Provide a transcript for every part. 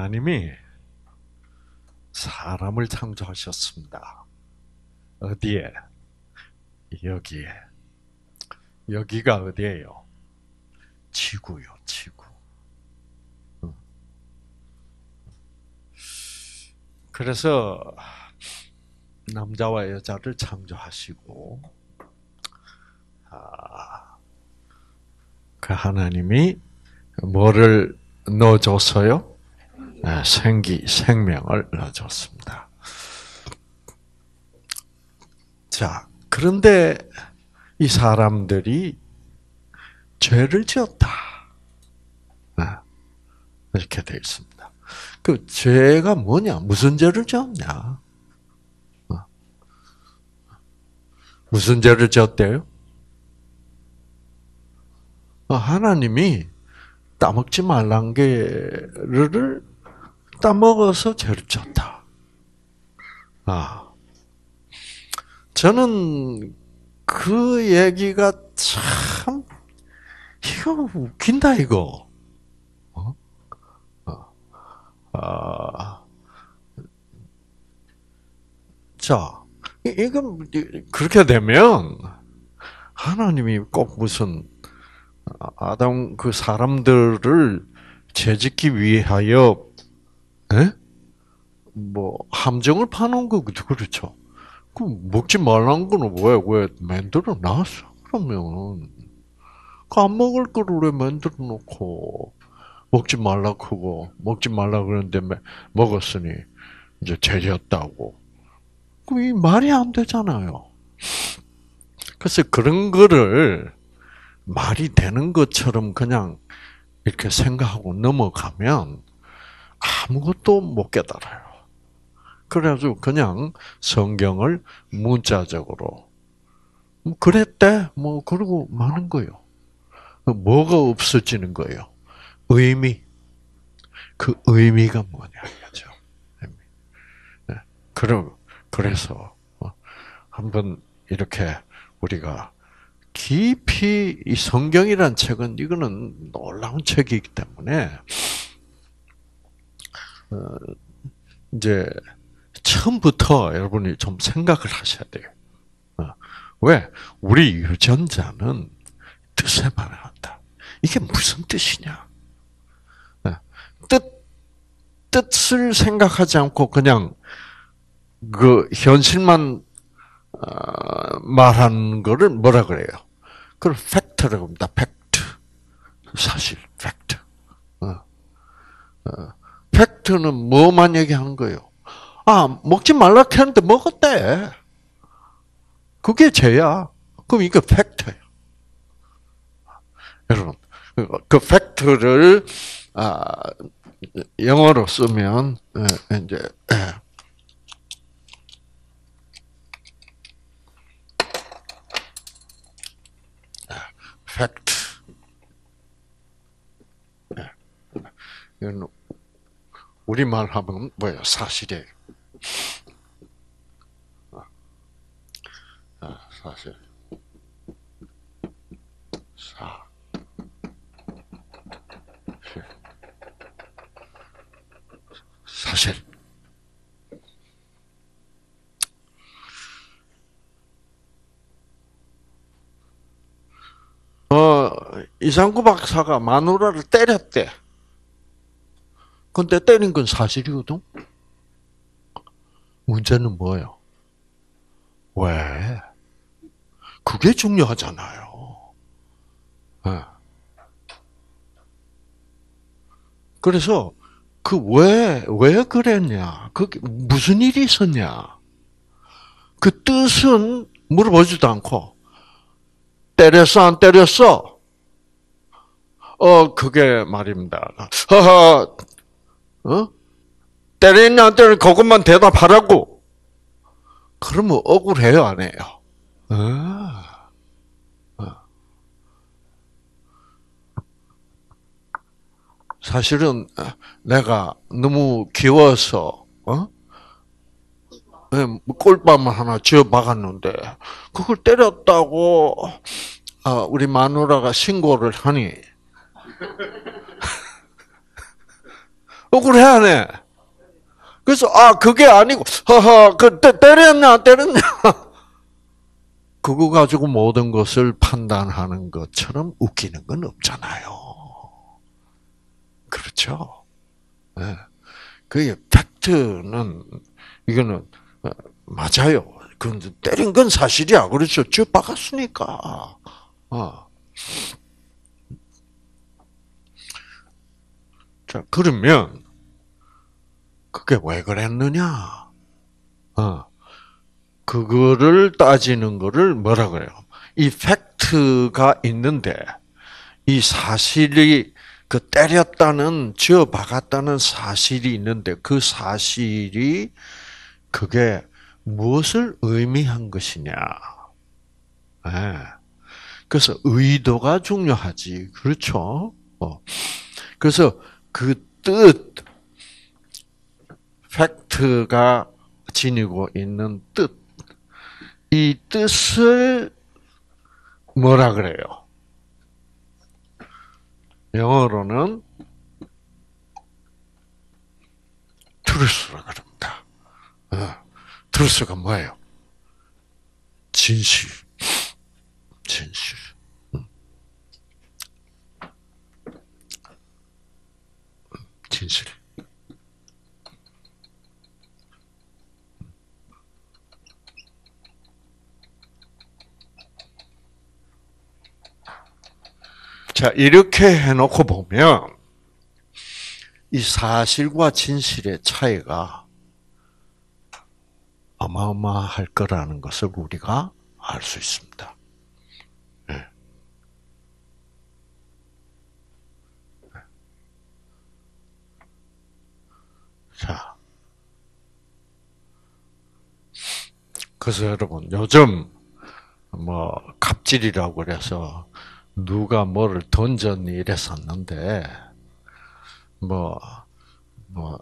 하나님이 사람을 창조하셨습니다. 어디에? 여기에. 여기가 어디예요? 지구요, 지구. 그래서 남자와 여자를 창조하시고, 그 하나님이 뭐를 넣어줬어요? 생명을 넣어줬습니다. 자, 그런데 이 사람들이 죄를 지었다. 이렇게 되어 있습니다. 그 죄가 뭐냐? 무슨 죄를 지었냐? 무슨 죄를 지었대요? 하나님이 따먹지 말란 게를 따먹어서 죄를 지었다. 저는 그 얘기가 참 이거 웃긴다 이거. 자, 이건 그렇게 되면 하나님이 꼭 무슨 아담 그 사람들을 죄짓기 위하여 뭐 함정을 파는 거 그렇죠. 그 먹지 말라는 거는 왜 만들어 놨어? 그러면 그 안 먹을 거를 왜 만들어 놓고 먹지 말라 그거 먹지 말라 그러는데 먹었으니 이제 죄졌다고. 그 이 말이 안 되잖아요. 그래서 그런 거를 말이 되는 것처럼 그냥 이렇게 생각하고 넘어가면 아무것도 못 깨달아요. 그래가지고 그냥 성경을 문자적으로 그랬대 뭐 그러고 마는 거예요. 뭐가 없어지는 거예요? 의미. 그 의미가 뭐냐 이거죠. 그래서 한번 이렇게 우리가 깊이 이 성경이란 책은 이거는 놀라운 책이기 때문에 이제 처음부터 여러분이 좀 생각을 하셔야 돼요. 왜? 우리 유전자는 뜻에 반응한다. 이게 무슨 뜻이냐? 뜻을 생각하지 않고 그냥 그 현실만 말하는 거를 뭐라 그래요? 그걸 팩트라고 합니다. 팩트. 사실, 팩트. 팩트는 뭐만 얘기하는 거예요? 먹지 말라 했는데 먹었대. 그게 죄야. 그럼 이거 팩트예요. 여러분, 그 팩트를 영어로 쓰면 이제 팩트. 이건 우리말 하면 뭐예요? 사실이에요. 사실. 사실. 이상구 박사가 마누라를 때렸대. 근데 때린 건 사실이거든. 문제는 뭐예요? 왜? 그게 중요하잖아요. 그래서 왜 그랬냐? 그게 무슨 일이 있었냐? 그 뜻은 물어보지도 않고 때렸어 안 때렸어? 그게 말입니다. 때렸냐 안 때렸냐 그것만 대답하라고. 그러면 억울해요 안 해요? 사실은 내가 너무 귀여워서 꿀밤을 하나 쥐어 박았는데 그걸 때렸다고 우리 마누라가 신고를 하니 억울해, 안 해? 그래서, 그게 아니고, 허허, 때렸냐, 안 때렸냐? 그거 가지고 모든 것을 판단하는 것처럼 웃기는 건 없잖아요. 그렇죠? 네. 그게 팩트는, 이거는, 맞아요. 그 때린 건 사실이야. 그렇죠. 쥐어 박았으니까. 자, 그러면, 그게 왜 그랬느냐? 그거를 따지는 거를 뭐라 그래요? 이 팩트가 있는데, 이 사실이, 그 때렸다는, 쥐어 박았다는 사실이 있는데, 그 사실이, 그게 무엇을 의미한 것이냐. 네. 그래서 의도가 중요하지. 그렇죠? 그래서 그 뜻, 팩트가 지니고 있는 뜻, 이 뜻을 뭐라 그래요? 영어로는 truth라 그럽니다. truth가 뭐예요? 진실. 진실. 진실. 자, 이렇게 해놓고 보면, 이 사실과 진실의 차이가 어마어마할 거라는 것을 우리가 알 수 있습니다. 네. 자, 그래서 여러분, 요즘, 갑질이라고 그래서, 누가 뭐를 던졌니 이랬었는데, 뭐, 뭐,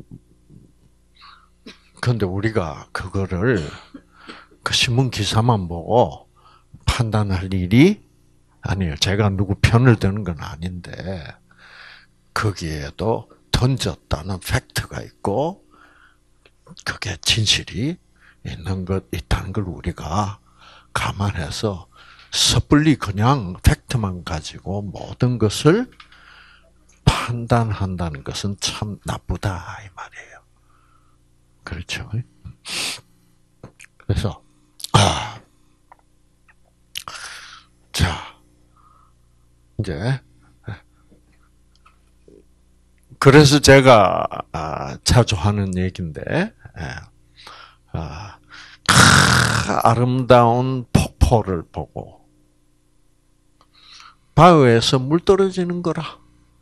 근데 우리가 그거를 그 신문 기사만 보고 판단할 일이 아니에요. 제가 누구 편을 드는 건 아닌데, 거기에도 던졌다는 팩트가 있고, 그게 진실이 있다는 걸 우리가 감안해서 섣불리 그냥 팩트만 가지고 모든 것을 판단한다는 것은 참 나쁘다 이 말이에요. 그렇죠? 그래서 자 이제 그래서 제가 자주 하는 얘기인데 아름다운 폭포를 보고 바위에서 물 떨어지는 거라.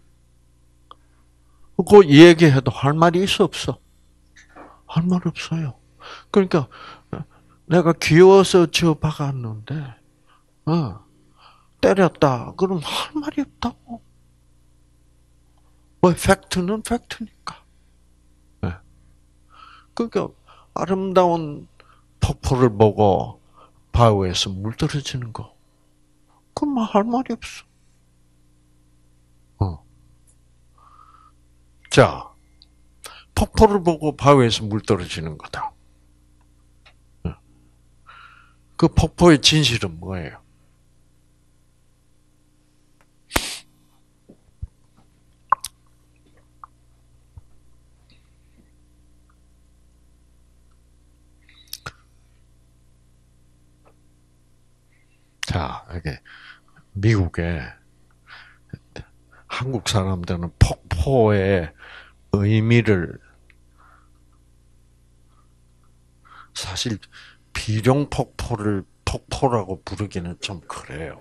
그 얘기해도 할 말이 있어 없어? 할 말 없어요. 그러니까 내가 귀여워서 쥐어 박았는데 때렸다. 그럼 할 말이 없다고. 뭐 팩트는 팩트니까. 네. 그러니까 아름다운 폭포를 보고 바위에서 물 떨어지는 거. 그럼 할 말이 없어. 자, 폭포를 보고 바위에서 물 떨어지는 거다. 그 폭포의 진실은 뭐예요? 자, 이게 미국에 한국 사람들은 폭포의 의미를 사실 비룡 폭포를 폭포라고 부르기는 좀 그래요.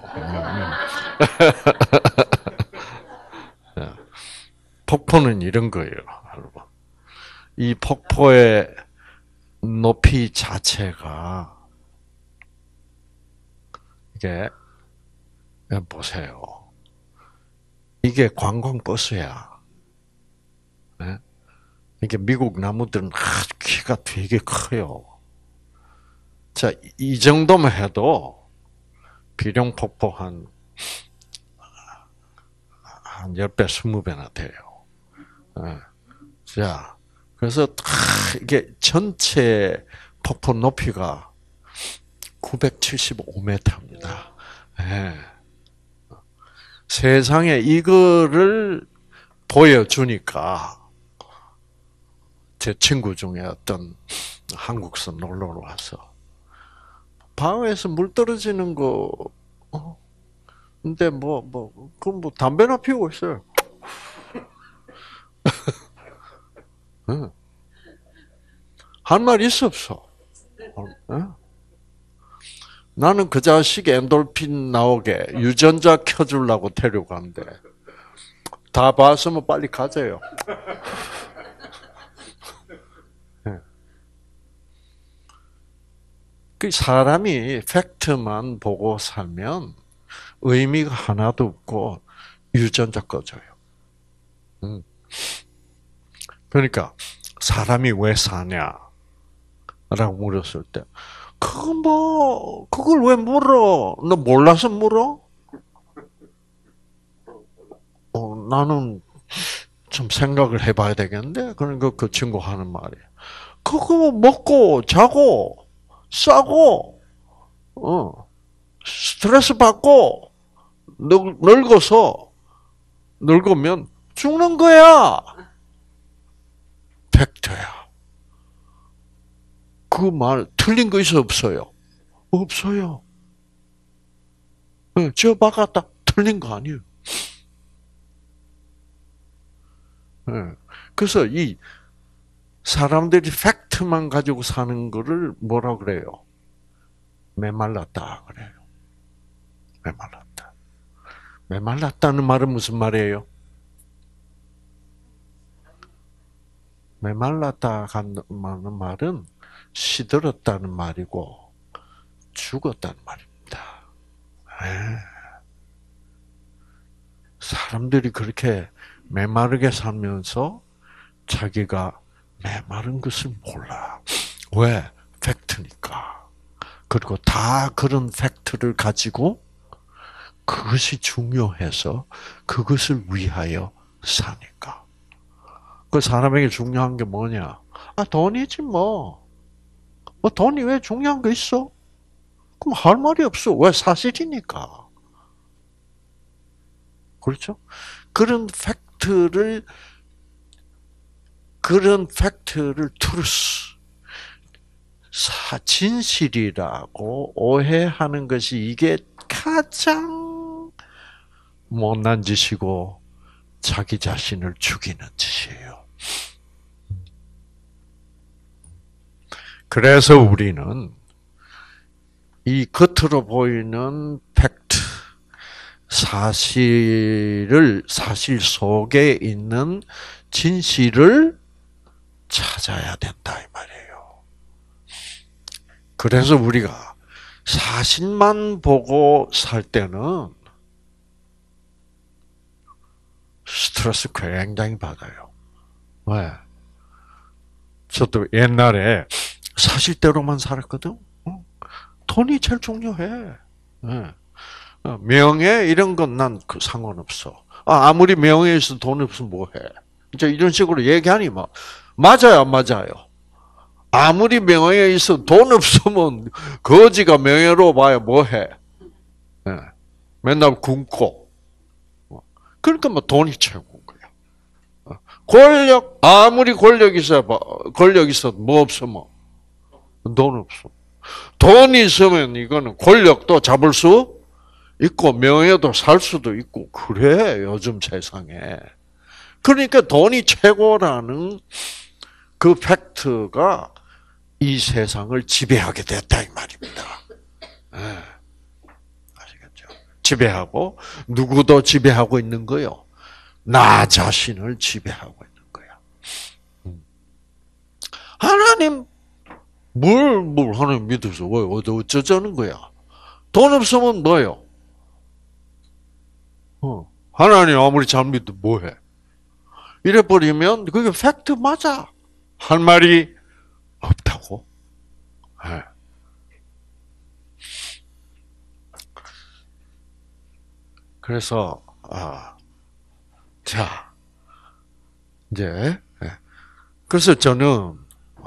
폭포는 이런 거예요, 여러분. 이 폭포의 높이 자체가 이게 보세요. 이게 관광버스야. 네? 이게 미국 나무들은 키가 되게 커요. 자, 이 정도만 해도 비룡폭포 한 10배, 20배나 돼요. 자, 그래서 이게 전체 폭포 높이가 975m입니다. 예. 세상에 이거를 보여주니까 제 친구 중에 어떤 한국서 놀러 와서 바위에서 물 떨어지는 거, 근데 그럼 담배나 피우고 있어요. 응. 할 말 있어, 없어? 응? 나는 그 자식 엔돌핀 나오게 유전자 켜주려고 데려간대. 다 봤으면 빨리 가져요. 그 사람이 팩트만 보고 살면 의미가 하나도 없고 유전자 꺼져요. 그러니까 사람이 왜 사냐라고 물었을 때, 그걸 왜 물어? 너 몰라서 물어? 나는 좀 생각을 해봐야 되겠는데. 그러니까 그 친구 하는 말이, 그거 먹고 자고 싸고 스트레스 받고 늙으면 죽는 거야. 팩트야. 그 말 틀린 거 있어 없어요? 없어요. 저 박았다 틀린 거 아니에요. 그래서 이 사람들이 팩트만 가지고 사는 거를 뭐라 그래요? 메말랐다 그래요. 메말랐다. 메말랐다는 말은 무슨 말이에요? 메말랐다 하는 말은 시들었다는 말이고 죽었다는 말입니다. 사람들이 그렇게 메마르게 살면서 자기가 메마른 것을 몰라. 왜? 팩트니까. 그리고 다 그런 팩트를 가지고 그것이 중요해서 그것을 위하여 사니까. 그 사람에게 중요한 게 뭐냐? 돈이지 뭐. 돈이 왜 중요한 거 있어? 그럼 할 말이 없어. 왜? 사실이니까. 그렇죠? 그런 팩트를 truth, 진실이라고 오해하는 것이 이게 가장 못난 짓이고 자기 자신을 죽이는 짓이에요. 그래서 우리는 이 겉으로 보이는 팩트, 사실 속에 있는 진실을 찾아야 된다 이 말이에요. 그래서 우리가 사실만 보고 살 때는 스트레스 굉장히 받아요. 왜? 저도 옛날에 사실대로만 살았거든. 돈이 제일 중요해. 명예 이런 건 난 그 상관없어. 아무리 명예 있어 돈 없으면 뭐해? 이제 이런 식으로 얘기하니 막 맞아요, 안 맞아요. 아무리 명예 있어 돈 없으면 거지가 명예로 봐야 뭐해? 맨날 굶고. 그러니까 뭐 돈이 최고인 거야. 아무리 권력 있어도 뭐 없으면 돈 없어. 돈 있으면 이거는 권력도 잡을 수 있고 명예도 살 수도 있고 그래 요즘 세상에. 그러니까 돈이 최고라는 그 팩트가 이 세상을 지배하게 됐다 이 말입니다. 아시겠죠? 지배하고 누구도 지배하고 있는 거요. 나 자신을 지배하고 있는 거야. 하나님 뭘 하나님 믿어서 왜 어쩌자는 거야? 돈 없으면 뭐요? 하나님 아무리 잘 믿도 뭐해? 이래 버리면 그게 팩트 맞아. 할 말이 없다고. 네. 그래서 자 이제 그래서 저는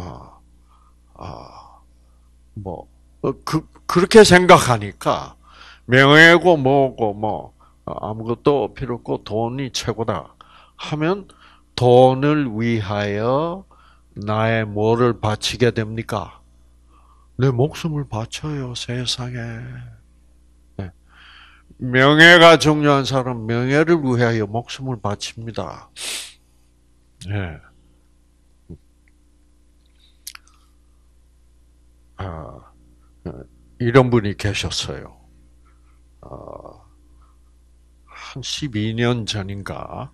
뭐 그렇게 생각하니까 명예고 뭐고 뭐 아무것도 필요 없고 돈이 최고다 하면 돈을 위하여 나의 뭐를 바치게 됩니까? 내 목숨을 바쳐요, 세상에. 네. 명예가 중요한 사람 명예를 위하여 목숨을 바칩니다. 네. 이런 분이 계셨어요. 한 12년 전인가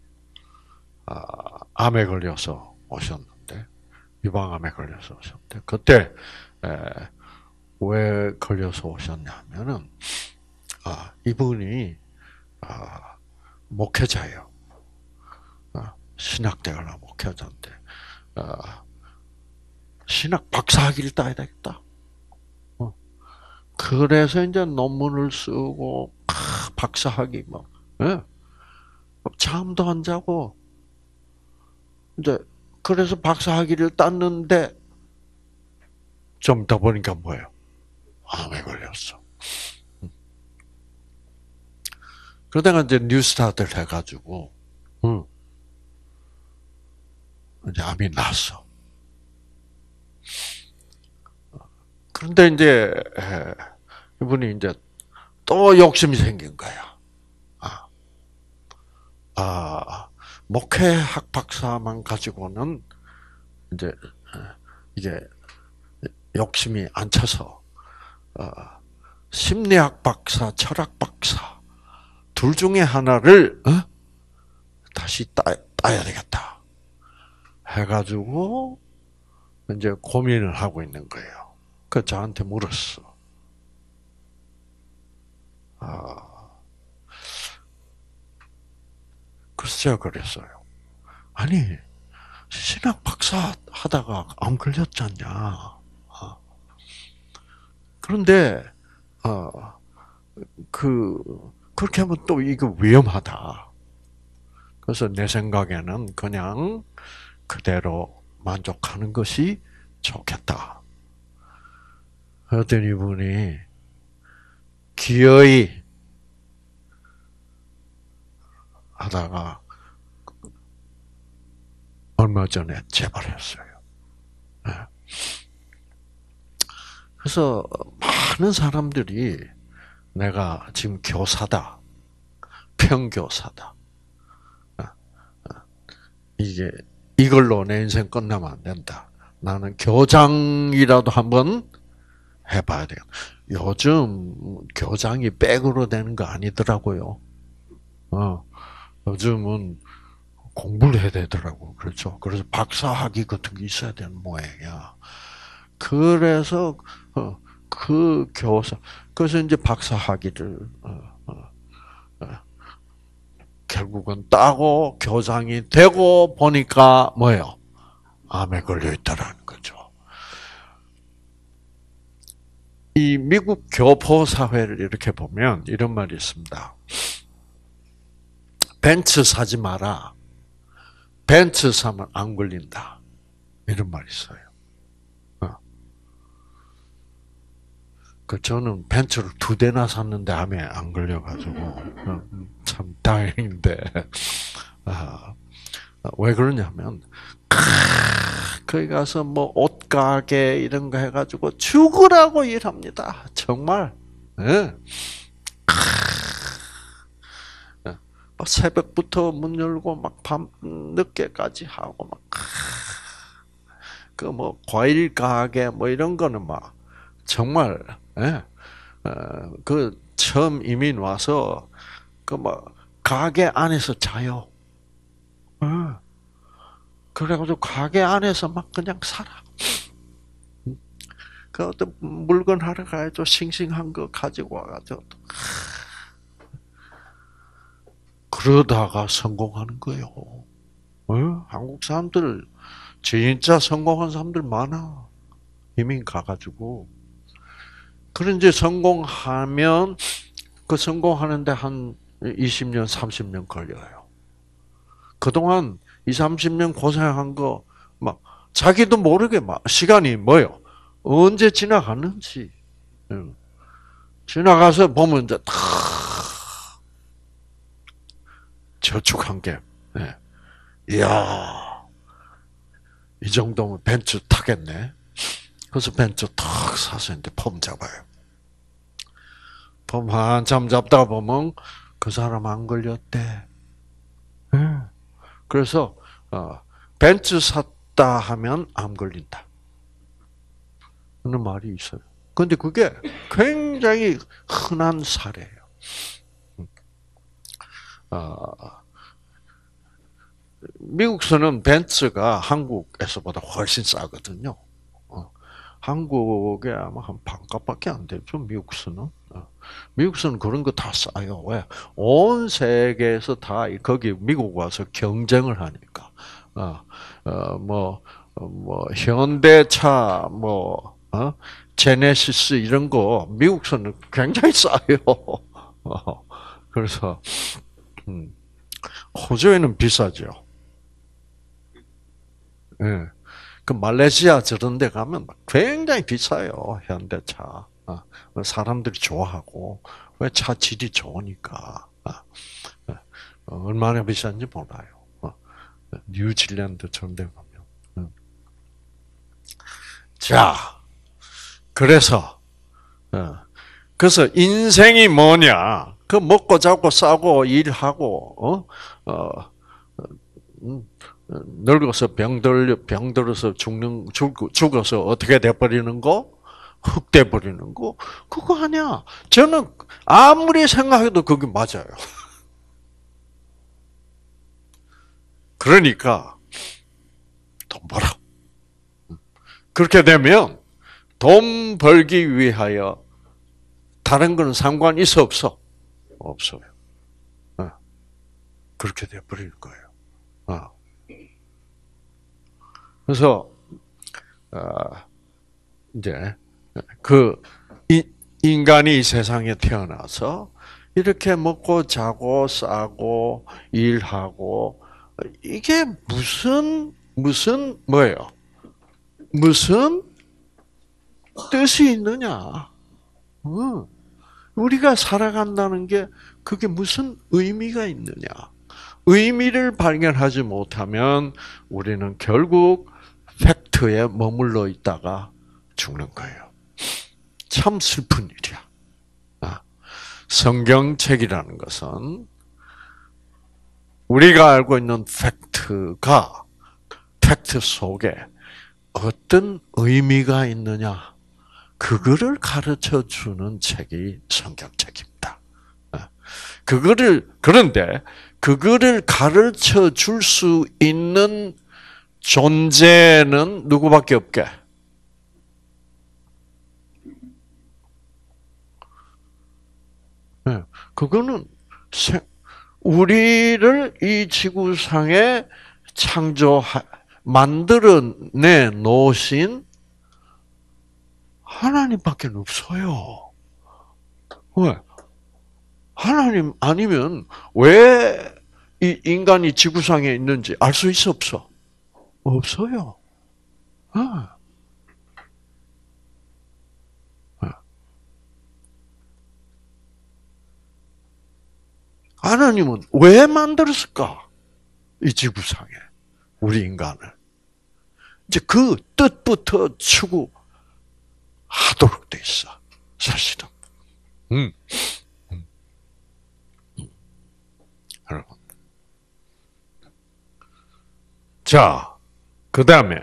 암에 걸려서 오셨는데 유방암에 걸려서 오셨는데 그때 왜 걸려서 오셨냐면은 이분이 목회자예요. 신학대학을 목회자인데 신학 박사학위를 따야 되겠다. 그래서 이제 논문을 쓰고 박사학위 뭐 잠도 안 자고 이제 그래서 박사학위를 땄는데 좀 더 보니까 뭐예요? 암에 걸렸어. 그러다가 이제 뉴스타트를 해가지고 이제 암이 났어. 그런데 이제 이분이 이제 또 욕심이 생긴 거야. 목회학 박사만 가지고는 이제 이게 욕심이 안 차서 심리학 박사, 철학 박사 둘 중에 하나를 다시 따야 되겠다 해가지고 이제 고민을 하고 있는 거예요. 그 저한테 물었어. 그래서 제가 그랬어요. 아니 신학 박사 하다가 암 걸렸잖냐. 그런데 그렇게 하면 또 이거 위험하다. 그래서 내 생각에는 그냥 그대로 만족하는 것이 좋겠다. 그랬더니 이분이 기어이 하다가 얼마 전에 재발했어요. 그래서 많은 사람들이 내가 지금 교사다, 평교사다. 이걸로 내 인생 끝나면 안 된다. 나는 교장이라도 한번 해봐야 돼요. 요즘 교장이 백으로 되는 거 아니더라고요. 요즘은 공부를 해야 되더라고. 그렇죠. 그래서 박사학위 같은 게 있어야 되는 모양이야. 그래서 그 교사, 그래서 이제 박사학위를 결국은 따고 교장이 되고 보니까 뭐예요? 암에 걸려 있다라는 거죠. 이 미국 교포 사회를 이렇게 보면 이런 말이 있습니다. 벤츠 사지 마라. 벤츠 사면 안 걸린다. 이런 말이 있어요. 저는 벤츠를 2대나 샀는데 암에 안 걸려가지고 참 다행인데 왜 그러냐면 거기 가서 뭐 옷가게 이런 거 해가지고 죽으라고 일합니다. 정말. 네. 막 새벽부터 문 열고 막 밤 늦게까지 하고 막 그 뭐 과일 가게 뭐 이런 거는 막 정말 그 처음 이민 와서 그 뭐 가게 안에서 자요. 그래가지고 가게 안에서 막 그냥 살아. 그 어떤 물건 하러 가야죠. 싱싱한 거 가지고 와가지고 그러다가 성공하는 거예요. 한국 사람들 진짜 성공한 사람들 많아. 이민 가가지고. 그런 이제 성공하면 그 성공하는데 한 20년, 30년 걸려요. 그동안 20, 30년 고생한 거 자기도 모르게 막 시간이 뭐요? 언제 지나갔는지. 지나가서 보면 이제 다 저축한 게, 네. 이야, 이 정도면 벤츠 타겠네. 그래서 벤츠 탁 사서 이제 폼 잡아요. 폼 한참 잡다가 보면 그 사람 안 걸렸대. 네. 그래서 벤츠 샀다 하면 암 걸린다. 그런 말이 있어요. 근데 그게 굉장히 흔한 사례예요. 미국에서는 벤츠가 한국에서보다 훨씬 싸거든요. 한국에 아마 한 반값밖에 안 되죠, 미국에서는. 미국에서는 그런 거 다 싸요. 왜? 온 세계에서 다 거기 미국 와서 경쟁을 하니까. 현대차, 제네시스 이런 거 미국에서는 굉장히 싸요. 그래서 호주에는 비싸죠. 예. 그 말레이시아 저런 데 가면 굉장히 비싸요, 현대차. 사람들이 좋아하고, 왜 차 질이 좋으니까. 얼마나 비싼지 몰라요. 뉴질랜드 저런 데 가면. 자, 그래서 인생이 뭐냐? 그 먹고 자고 싸고 일하고, 늙어서 병들어서 죽어서 어떻게 돼버리는 거? 흙 돼버리는 거? 그거 아니야. 저는 아무리 생각해도 그게 맞아요. 그러니까, 돈 벌어. 그렇게 되면, 돈 벌기 위하여, 다른 거는 상관 있어, 없어? 없어요. 그렇게 돼버리는 거예요. 그래서 이제 인간이 이 세상에 태어나서 이렇게 먹고 자고 싸고 일하고 이게 무슨 뭐예요? 무슨 뜻이 있느냐? 우리가 살아간다는 게 그게 무슨 의미가 있느냐? 의미를 발견하지 못하면 우리는 결국 팩트에 머물러 있다가 죽는 거예요. 참 슬픈 일이야. 성경책이라는 것은 우리가 알고 있는 팩트 속에 어떤 의미가 있느냐, 그거를 가르쳐 주는 책이 성경책입니다. 그런데 그거를 가르쳐 줄 수 있는 존재는 누구밖에 없게? 그거는 우리를 이 지구상에 만들어내 놓으신 하나님밖에 없어요. 왜? 하나님 아니면 왜 이 인간이 지구상에 있는지 알 수 있어, 없어? 없어요. 하나님은 왜 만들었을까? 이 지구상에 우리 인간을. 이제 그 뜻부터 추구하도록 돼 있어, 사실은. 여러분. 자, 그 다음에,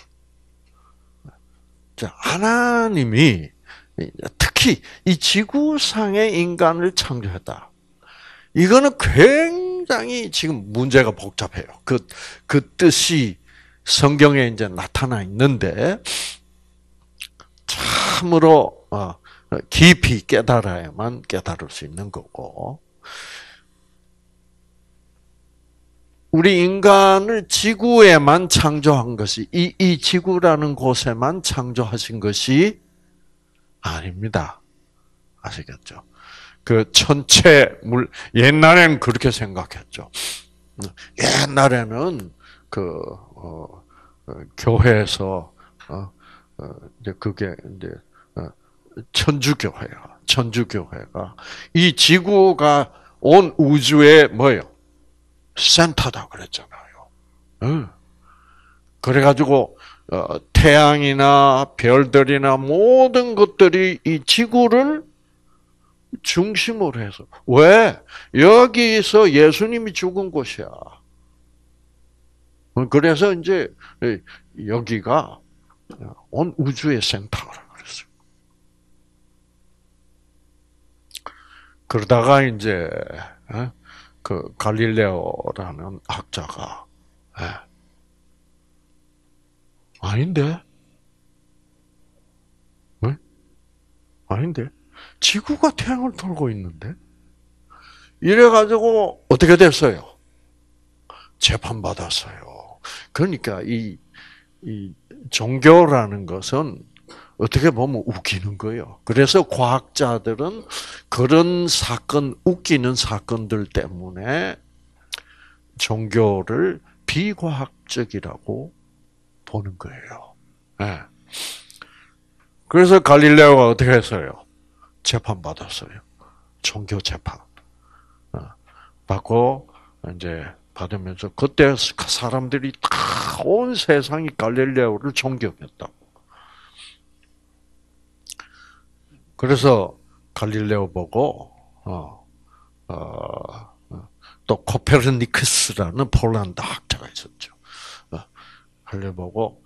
하나님이 특히 이 지구상의 인간을 창조했다. 이거는 굉장히 지금 문제가 복잡해요. 그 뜻이 성경에 이제 나타나 있는데, 참으로, 깊이 깨달아야만 깨달을 수 있는 거고, 우리 인간을 지구에만 창조한 것이, 이 지구라는 곳에만 창조하신 것이 아닙니다. 아시겠죠? 그 전체 옛날에는 그렇게 생각했죠. 옛날에는 교회에서 이제 그게 이제 천주교회가 이 지구가 온 우주의 뭐예요? 센터다 그랬잖아요. 응. 그래가지고 태양이나 별들이나 모든 것들이 이 지구를 중심으로 해서 왜? 여기서 예수님이 죽은 곳이야. 그래서 이제 여기가 온 우주의 센터라 그랬어요. 그러다가 이제 그 갈릴레오라는 학자가 아닌데? 왜? 아닌데? 지구가 태양을 돌고 있는데? 이래가지고 어떻게 됐어요? 재판받았어요. 그러니까 이 종교라는 것은 어떻게 보면 웃기는 거예요. 그래서 과학자들은 그런 웃기는 사건들 때문에 종교를 비과학적이라고 보는 거예요. 네. 그래서 갈릴레오가 어떻게 했어요? 재판받았어요. 종교 재판. 받고, 이제, 받으면서, 그때 사람들이 다 온 세상이 갈릴레오를 존경했다고. 그래서 갈릴레오 보고, 또 코페르니쿠스라는 폴란드 학자가 있었죠. 갈릴레오 보고,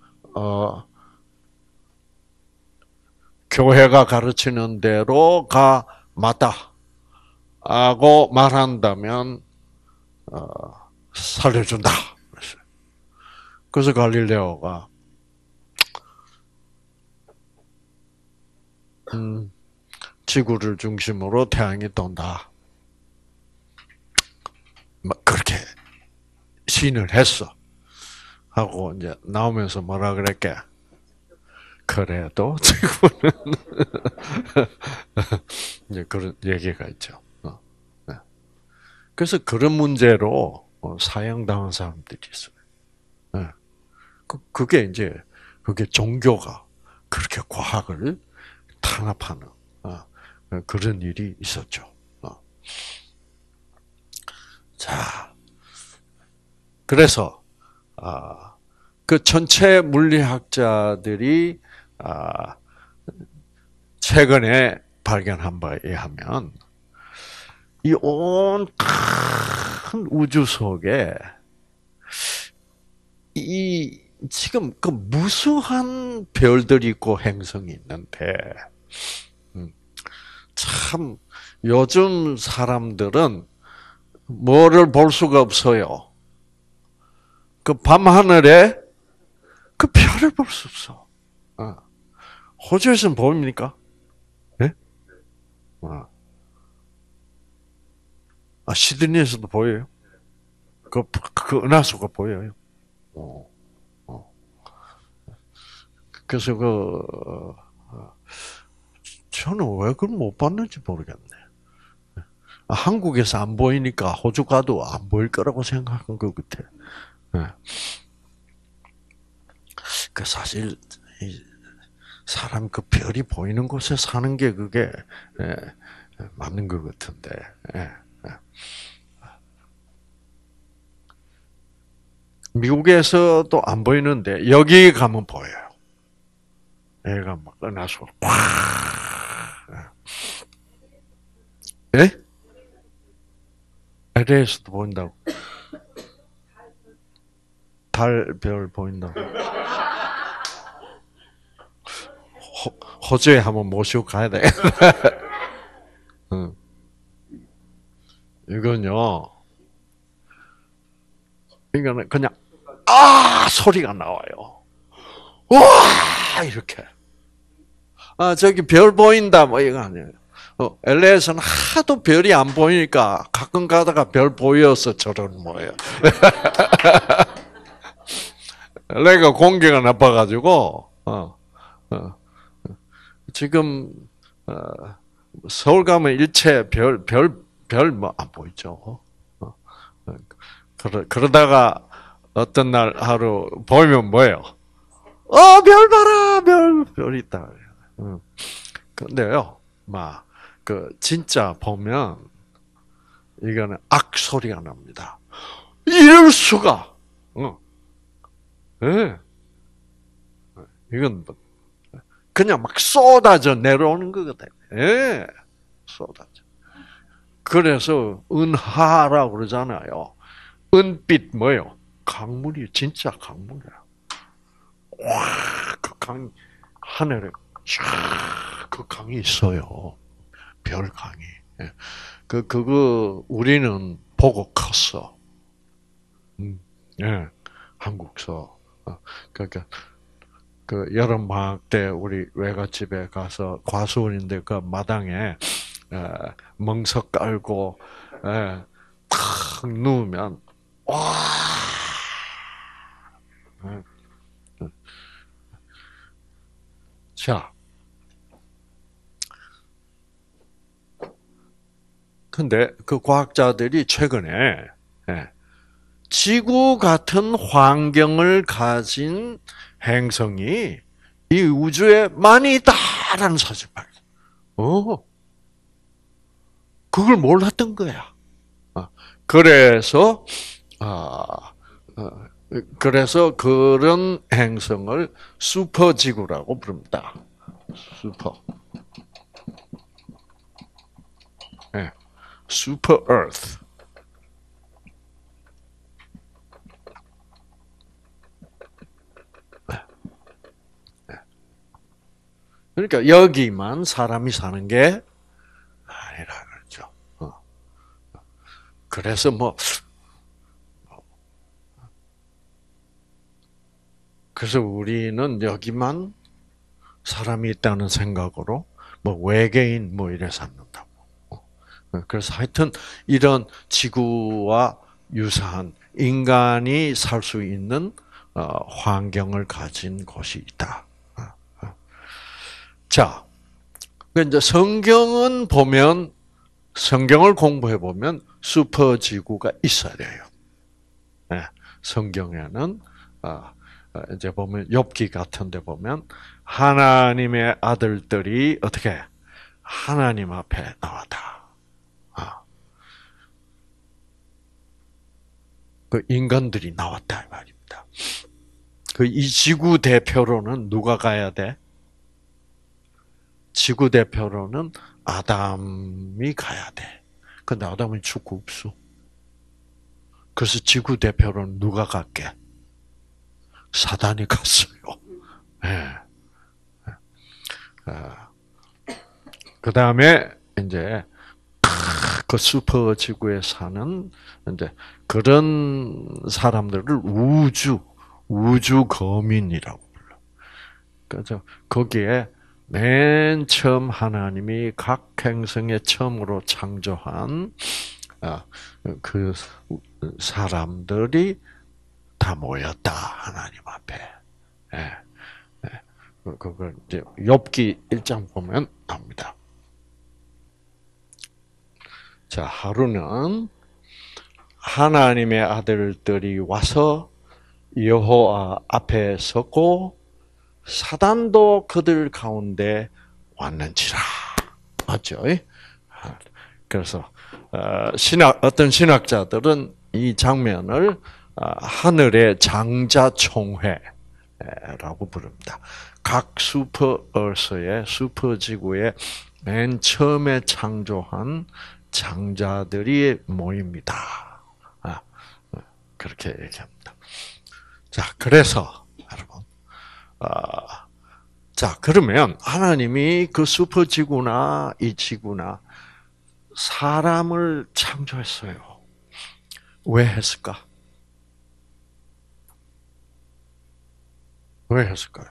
교회가 가르치는 대로가 맞다. 하고 말한다면, 살려준다. 그래서 갈릴레오가, 지구를 중심으로 태양이 돈다. 그렇게 시인을 했어. 하고 이제 나오면서 뭐라 그랬게? 그래도 지구는 이제 그런 얘기가 있죠. 그래서 그런 문제로 사형당한 사람들이 있어요. 그게 종교가 그렇게 과학을 탄압하는 그런 일이 있었죠. 자, 그래서 그 전체 물리학자들이 최근에 발견한 바에 의하면 이 온 큰 우주 속에 지금 그 무수한 별들이 있고 행성이 있는데 참 요즘 사람들은 뭐를 볼 수가 없어요. 그 밤하늘에 그 별을 볼 수 없어. 호주에서는 보입니까? 네? 시드니에서도 보여요? 그 은하수가 보여요. 그래서 저는 왜 그걸 못 봤는지 모르겠네. 한국에서 안 보이니까 호주 가도 안 보일 거라고 생각한 것 같아. 그 사실 사람 그 별이 보이는 곳에 사는 게 그게 맞는 것 같은데. 미국에서도 안 보이는데 여기 가면 보여요. 애가 막 은하수 꽉. 예? LA에서도 보인다고. 달, 별 보인다고. 호주에 한번 모시고 가야 돼. 이거는 그냥 소리가 나와요. 와 이렇게. 저기 별 보인다 뭐 이거 아니에요. LA에서는 하도 별이 안 보이니까 가끔 가다가 별 보여서 저런 뭐예요. LA가 공기가 나빠가지고 지금 서울 가면 일체 별 뭐 안 보이죠. 그러다가 어떤 날 하루 보면 뭐예요? 별 봐라, 별 있다. 근데요, 진짜 보면, 이거는 악소리가 납니다. 이럴 수가! 예. 이건 그냥 막 쏟아져 내려오는 거거든요. 예. 쏟아져. 그래서 은하라고 그러잖아요. 은빛 뭐요? 강물이 진짜 강물이야. 와, 그 강, 하늘에 쫙 그 강이 있어요. 별 강이. 예. 그거 우리는 보고 컸어. 예. 한국서. 그러니까 그 여름 방학 때 우리 외갓집에 가서 과수원인데 그 마당에 멍석 깔고 탁 누우면 와. 자, 근데 그 과학자들이 최근에 지구 같은 환경을 가진 행성이 이 우주에 많이 있다라는 사실 발견. 그걸 몰랐던 거야. 그래서 그래서 그런 행성을 슈퍼지구라고 부릅니다. 슈퍼. 네. 슈퍼 얼스. 그러니까 여기만 사람이 사는 게 아니라 그러죠. 그래서 그래서 우리는 여기만 사람이 있다는 생각으로 외계인 이래 삼는다고. 그래서 하여튼 이런 지구와 유사한 인간이 살 수 있는 환경을 가진 곳이 있다. 자, 이제 성경은 보면 성경을 공부해 보면 슈퍼 지구가 있어야 돼요. 성경에는 이제 보면 욥기 같은데 보면 하나님의 아들들이 어떻게 하나님 앞에 나왔다. 그 인간들이 나왔다 이 말입니다. 그 이 지구 대표로는 누가 가야 돼? 지구 대표로는 아담이 가야 돼. 근데 아담은 죽고 없어. 그래서 지구 대표로는 누가 갈게? 사단이 갔어요. 네. 그 다음에 이제 그 슈퍼 지구에 사는 이제 그런 사람들을 우주 거민이라고 불러. 그래서 거기에 맨 처음 하나님이 각 행성에 처음으로 창조한 그 사람들이 다 모였다 하나님 앞에. 그걸 이제 욥기 1장 보면 나옵니다. 자, 하루는 하나님의 아들들이 와서 여호와 앞에 섰고 사단도 그들 가운데 왔는지라. 맞죠? 그래서 어떤 신학자들은 이 장면을 하늘의 장자총회라고 부릅니다. 각 슈퍼어스의 슈퍼지구에 맨 처음에 창조한 장자들이 모입니다. 그렇게 얘기합니다. 자, 그래서 여러분, 자 그러면 하나님이 그 슈퍼지구나 이 지구나 사람을 창조했어요. 왜 했을까? 왜 했을까요?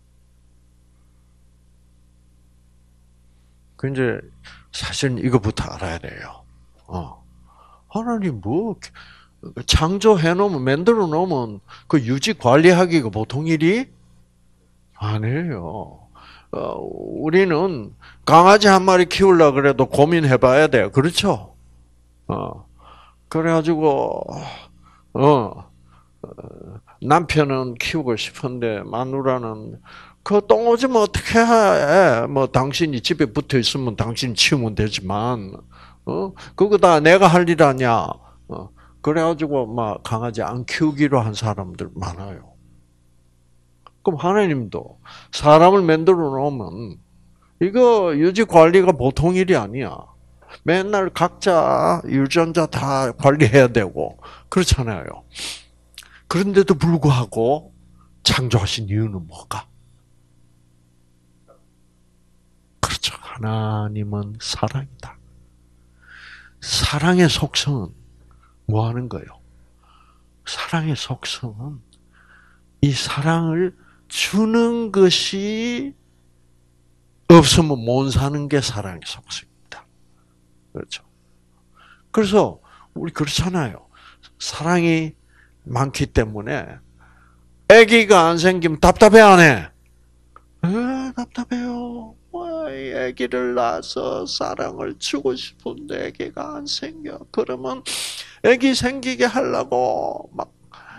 그 이제 사실은 이거부터 알아야 돼요. 하나님 창조해 놓으면 만들어 놓으면 그 유지 관리하기가 보통 일이 아니에요. 우리는 강아지 한 마리 키우려고 그래도 고민해 봐야 돼요. 그렇죠? 그래가지고 남편은 키우고 싶은데 마누라는 그 똥 오지면 어떻게 해? 뭐 당신이 집에 붙어 있으면 당신 치우면 되지만 그거 다 내가 할 일 아니야. 그래가지고 막 강아지 안 키우기로 한 사람들 많아요. 그럼 하나님도 사람을 만들어 놓으면 이거 유지 관리가 보통 일이 아니야. 맨날 각자 유전자 다 관리해야 되고 그렇잖아요. 그런데도 불구하고 창조하신 이유는 뭐가? 그렇죠. 하나님은 사랑이다. 사랑의 속성은 뭐 하는 거예요? 사랑의 속성은 이 사랑을 주는 것이 없으면 못 사는 게 사랑의 속성입니다. 그렇죠. 그래서 우리 그렇잖아요. 사랑이 많기 때문에 아기가 안 생기면 답답해 안 해? 답답해요. 이 아기를 낳아서 사랑을 주고 싶은데 아기가 안 생겨. 그러면 아기 생기게 하려고 막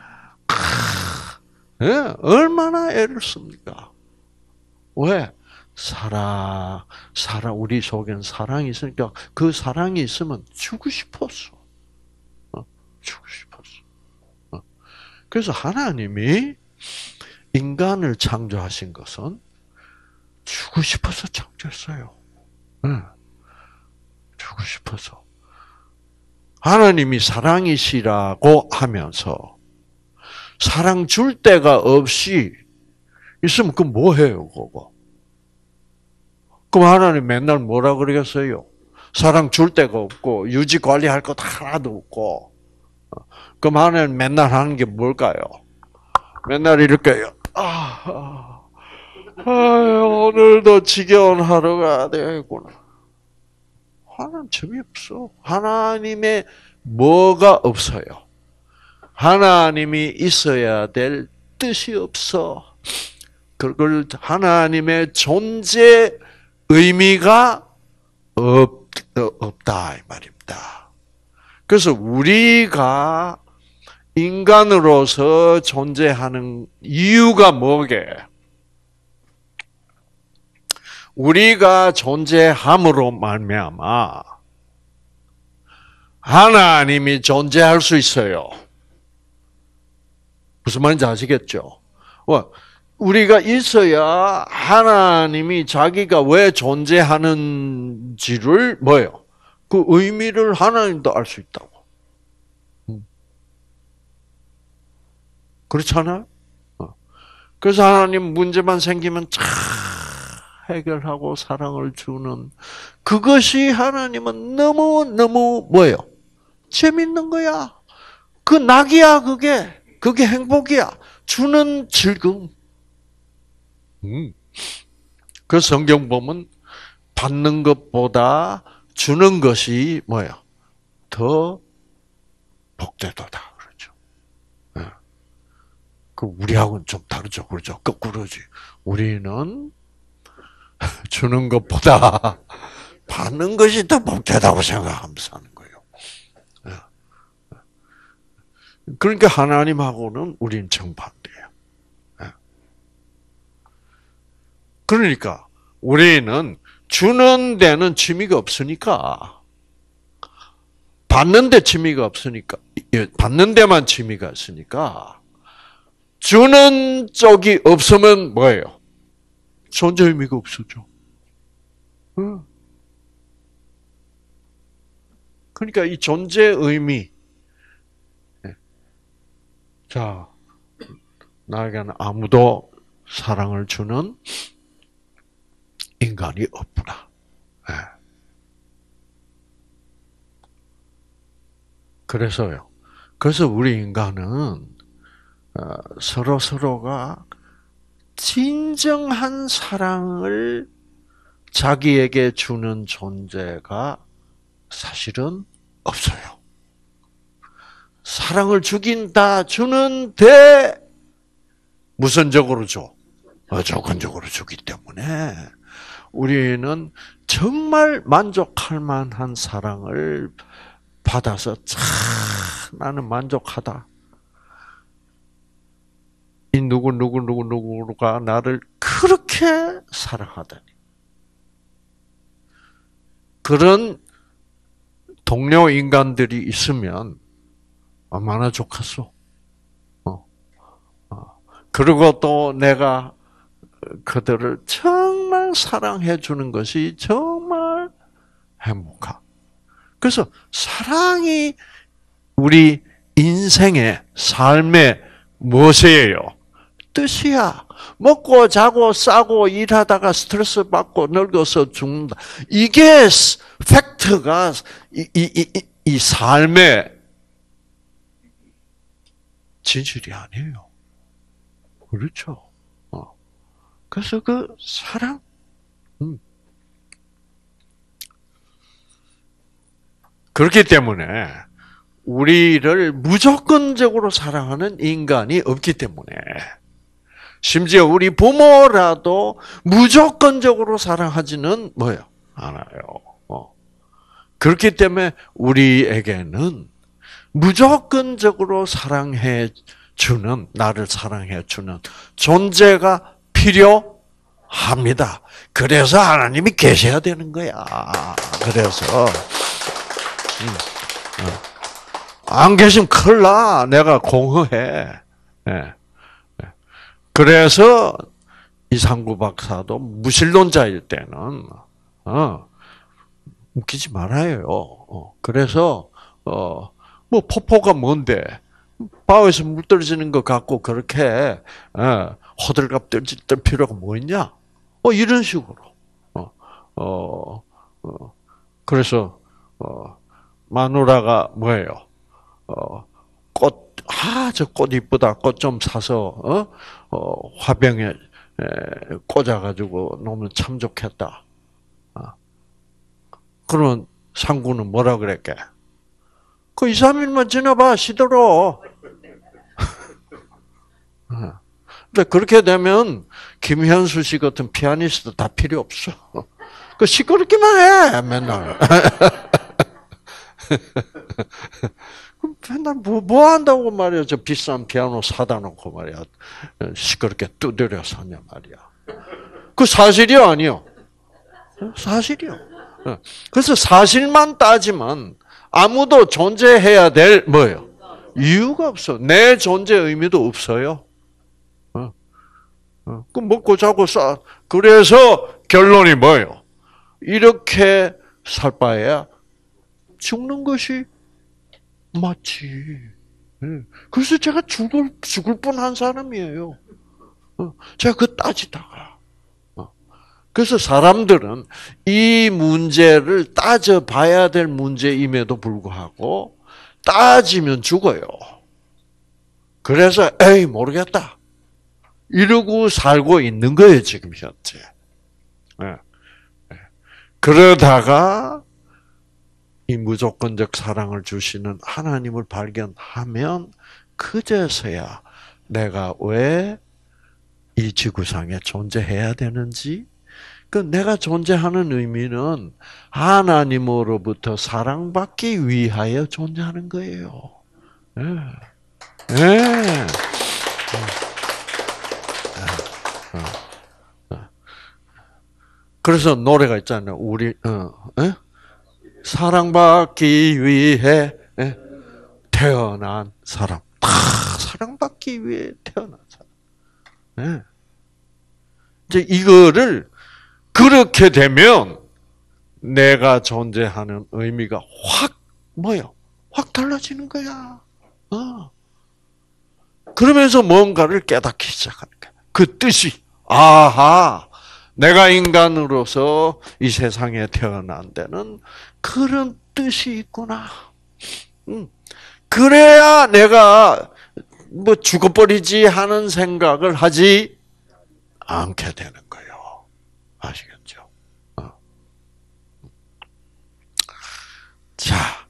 얼마나 애를 씁니까? 왜? 우리 속엔 사랑이 있으니까 그 사랑이 있으면 주고 싶었어. 주고 싶었어. 그래서 하나님이 인간을 창조하신 것은 주고 싶어서 창조했어요. 주고 싶어서. 하나님이 사랑이시라고 하면서 사랑 줄 데가 없이 있으면 그 뭐해요, 그거? 그럼 하나님 맨날 뭐라 그러겠어요? 사랑 줄 데가 없고 유지 관리할 것 하나도 없고 그럼 하나님 맨날 하는 게 뭘까요? 맨날 이렇게 오늘도 지겨운 하루가 되겠구나. 하나님 재미없어. 하나님의 뭐가 없어요? 하나님이 있어야 될 뜻이 없어. 그걸 하나님의 존재 의미가 없다 이 말입니다. 그래서 우리가 인간으로서 존재하는 이유가 뭐게? 우리가 존재함으로 말미암아 하나님이 존재할 수 있어요. 무슨 말인지 아시겠죠? 우리가 있어야 하나님이 자기가 왜 존재하는지를 뭐예요? 그 의미를 하나님도 알 수 있다고. 그렇잖아요? 그래서 하나님 문제만 생기면 참 해결하고 사랑을 주는 그것이 하나님은 너무 뭐예요? 재밌는 거야. 그 낙이야 그게 행복이야. 주는 즐거움. 그 성경 보면 받는 것보다 주는 것이 뭐예요? 더 복되도다 그러죠. 그 우리하고는 좀 다르죠, 그렇죠? 거꾸로지. 우리는 주는 것보다 받는 것이 더 복되다고 생각하면서 사는 거예요. 그러니까 하나님하고는 우리는 정반대예요. 그러니까 우리는 주는 데는 취미가 없으니까 받는 데 취미가 없으니까 받는 데만 취미가 있으니까 주는 쪽이 없으면 뭐예요? 존재 의미가 없어져. 그러니까 이 존재 의미. 자, 나에게는 아무도 사랑을 주는 인간이 없구나. 그래서요. 그래서 우리 인간은 서로가 진정한 사랑을 자기에게 주는 존재가 사실은 없어요. 사랑을 주긴 다 주는데 무선적으로 줘. 조건적으로 주기 때문에 우리는 정말 만족할 만한 사랑을 받아서 참 나는 만족하다. 이 누구가 나를 그렇게 사랑하다니. 그런 동료 인간들이 있으면 얼마나 좋겠어. 그리고 또 내가 그들을 정말 사랑해 주는 것이 정말 행복하. 그래서 사랑이 우리 인생의 삶의 무엇이에요? 뜻이야. 먹고 자고 싸고 일하다가 스트레스 받고 늙어서 죽는다. 이게 팩트가 이 삶의 진실이 아니에요. 그렇죠. 그래서 그 사랑, 그렇기 때문에 우리를 무조건적으로 사랑하는 인간이 없기 때문에 심지어 우리 부모라도 무조건적으로 사랑하지는 뭐예요? 않아요. 그렇기 때문에 우리에게는 무조건적으로 사랑해 주는, 나를 사랑해 주는 존재가 필요합니다. 그래서 하나님이 계셔야 되는 거야. 그래서 안 계시면 큰일 나. 내가 공허해. 그래서 이상구 박사도 무신론자일 때는 웃기지 말아요. 그래서 뭐 포포가 뭔데 바위에서 물 떨어지는 것 같고 그렇게 호들갑 떨 필요가 뭐 있냐? 이런 식으로. 그래서 마누라가 뭐예요? 저 꽃 이쁘다. 꽃 좀 사서 화병에 꽂아가지고 놓으면 참 좋겠다. 그러면 상구는 뭐라 그랬게? 그 2, 3일만 지나봐, 시들어. 근데 그렇게 되면 김현수 씨 같은 피아니스트 다 필요 없어. 그 시끄럽기만 해, 맨날. 맨날 뭐 한다고 말이야. 저 비싼 피아노 사다 놓고 말이야. 시끄럽게 두드려 사냐 말이야. 그 사실이요, 아니요? 사실이요. 그래서 사실만 따지면 아무도 존재해야 될 뭐예요? 이유가 없어. 내 존재 의미도 없어요. 그 먹고 자고 싸. 그래서 결론이 뭐예요? 이렇게 살 바에야 죽는 것이 맞지. 그래서 제가 죽을 뻔한 사람이에요. 제가 그 따지다가. 그래서 사람들은 이 문제를 따져봐야 될 문제임에도 불구하고 따지면 죽어요. 그래서 에이 모르겠다. 이러고 살고 있는 거예요, 지금 현재. 그러다가 이 무조건적 사랑을 주시는 하나님을 발견하면 그제서야 내가 왜 이 지구상에 존재해야 되는지, 그 내가 존재하는 의미는 하나님으로부터 사랑받기 위하여 존재하는 거예요. 그래서 노래가 있잖아요. 우리 사랑받기 위해 태어난 사람. 사랑받기 위해 태어난 사람. 이제 이거를 그렇게 되면 내가 존재하는 의미가 확 달라지는 거야. 그러면서 뭔가를 깨닫기 시작하는 거야. 그 뜻이, 아하, 내가 인간으로서 이 세상에 태어난 데는 그런 뜻이 있구나. 그래야 내가 뭐 죽어버리지 하는 생각을 하지 않게 되는 거예요. 아시겠죠? 자,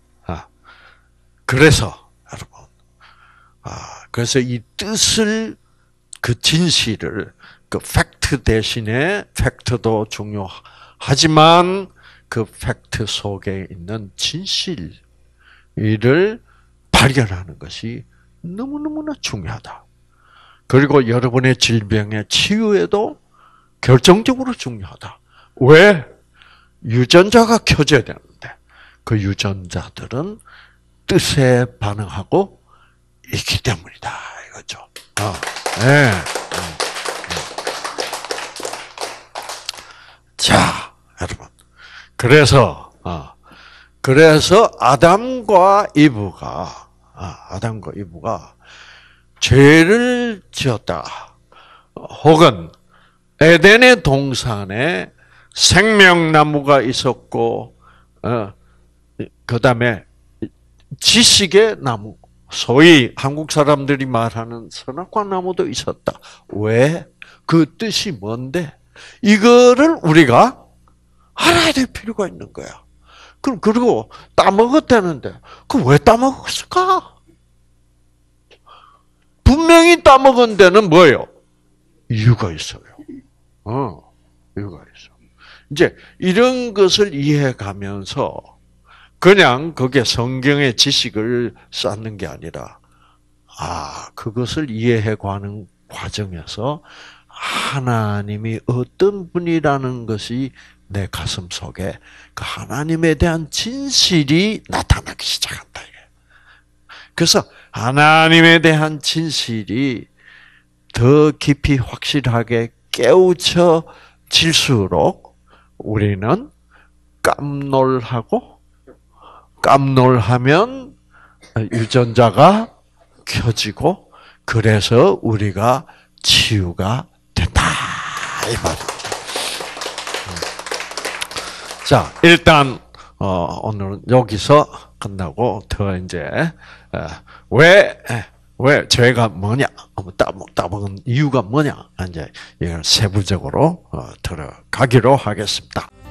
그래서 여러분, 그래서 이 뜻을, 그 진실을, 그 팩트 대신에 팩트도 중요하지만 그 팩트 속에 있는 진실을 발견하는 것이 너무너무나 중요하다. 그리고 여러분의 질병의 치유에도 결정적으로 중요하다. 왜? 유전자가 켜져야 되는데 그 유전자들은 뜻에 반응하고 있기 때문이다 이거죠. 네. 자, 여러분. 그래서 아담과 이브가 죄를 지었다. 혹은 에덴의 동산에 생명나무가 있었고, 그 다음에 지식의 나무, 소위 한국 사람들이 말하는 선악과나무도 있었다. 왜? 그 뜻이 뭔데? 이거를 우리가 알아야 될 필요가 있는 거야. 그리고 따먹었다는데, 그 왜 따먹었을까? 분명히 따먹은 데는 뭐예요? 이유가 있어요. 이유가 있어. 이제 이런 것을 이해해 가면서 그냥 그게 성경의 지식을 쌓는 게 아니라, 그것을 이해해 가는 과정에서 하나님이 어떤 분이라는 것이 내 가슴 속에 그 하나님에 대한 진실이 나타나기 시작한다. 그래서 하나님에 대한 진실이 더 깊이 확실하게 깨우쳐질수록 우리는 깜놀하면 유전자가 켜지고 그래서 우리가 치유가 된다 이 말입니다. 자, 일단 오늘은 여기서 끝나고 더 이제 왜 죄가 뭐냐, 따먹은 이유가 뭐냐 이제 이걸 세부적으로 들어가기로 하겠습니다.